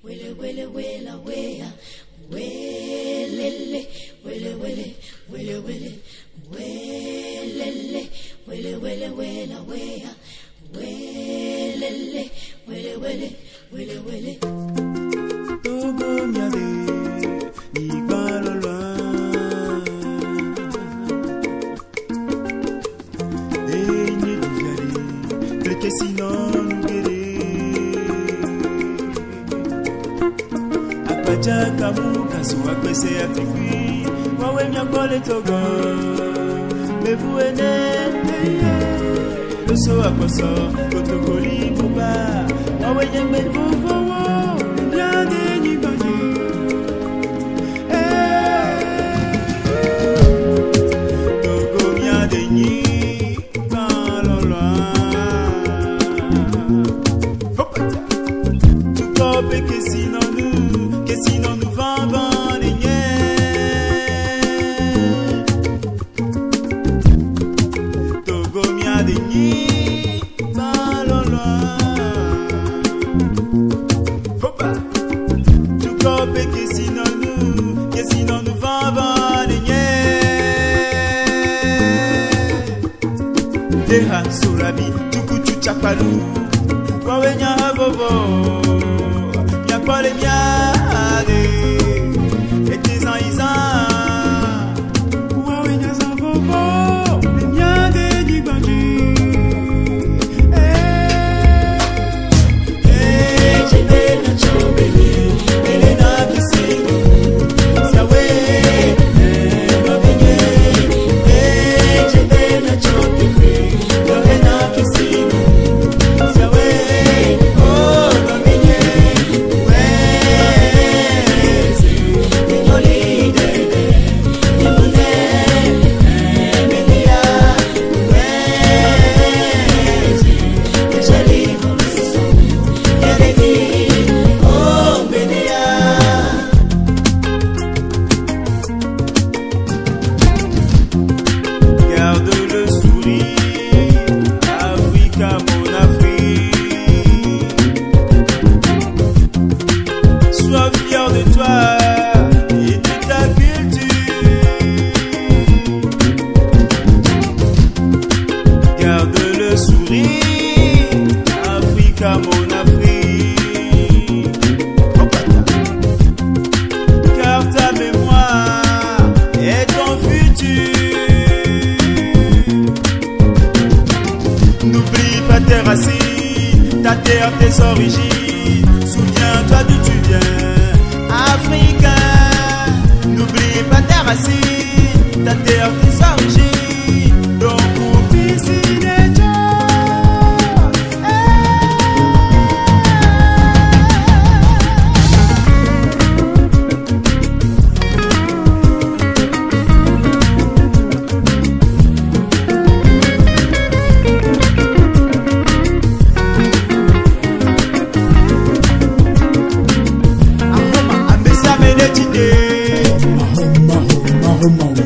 Wele wele wela wea, welele, wele wele, wele wele, welele, wele wele wela wea, welele, wele wele, wele wele. Togo miade, ibalolwa. Eni dujari, pleke sinon gere. Akpaja kamu kasu akpese atifi, wawe miakole Togo. Mevu ene, loso akposo, kotokoli buba, wawe nyembe bufowo. Que sinon nous vendons les niais. Togo mia de ni maloloa. Hopa. Tout copé que sinon nous vendons les niais. Deha surabi tukutu chapalou. Wawenya bobo. Pas les miades et tes aïsans. Ouah, il y a un bobo, les miades du bandit. Je vais la chambéli, elle est dans le ciel. Ça ouais, ma vie. Je vais la chambéli, elle est dans le ciel. Ça ouais, oh ma vie. Sois fier de toi et de ta culture. Garde le sourire, Africa, mon Afrique. Car ta mémoire est ton futur. N'oublie pas tes racines, ta terre, tes origines. Souviens-toi d'où tu viens, Africain. N'oublie pas tes racines, ta terre, tes origines. Donc profite des Mahoma.